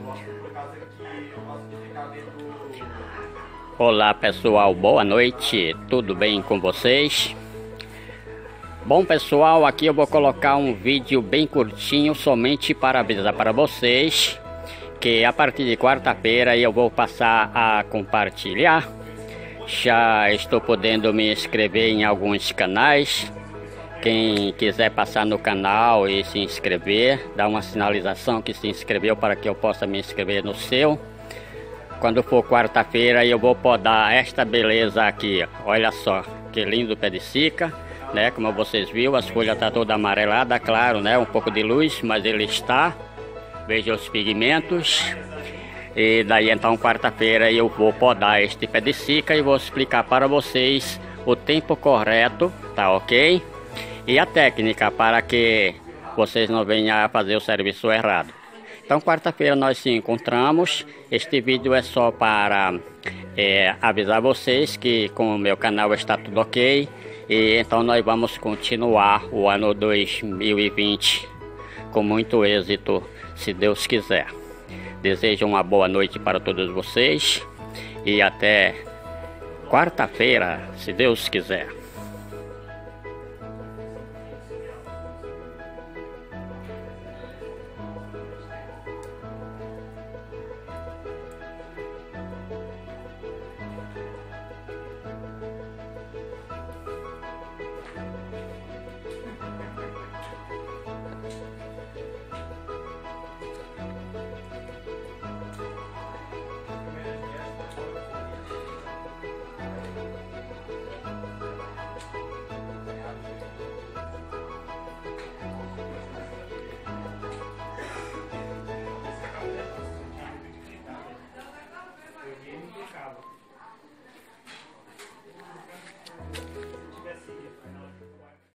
Olá pessoal, boa noite, tudo bem com vocês? Bom pessoal, aqui eu vou colocar um vídeo bem curtinho somente para avisar para vocês que a partir de quarta-feira eu vou passar a compartilhar. Já estou podendo me inscrever em alguns canais. Quem quiser passar no canal e se inscrever, dá uma sinalização que se inscreveu para que eu possa me inscrever no seu. Quando for quarta-feira eu vou podar esta beleza aqui, ó. Olha só que lindo pé de sica, né? Como vocês viram, as folhas estão todas amareladas, claro, né? Um pouco de luz, mas ele está. Veja os pigmentos. E daí então quarta-feira eu vou podar este pé de sica e vou explicar para vocês o tempo correto, tá ok? E a técnica para que vocês não venham a fazer o serviço errado. Então quarta-feira nós se encontramos. Este vídeo é só para avisar vocês que com o meu canal está tudo ok. E então nós vamos continuar o ano 2020 com muito êxito, se Deus quiser. Desejo uma boa noite para todos vocês e até quarta-feira, se Deus quiser.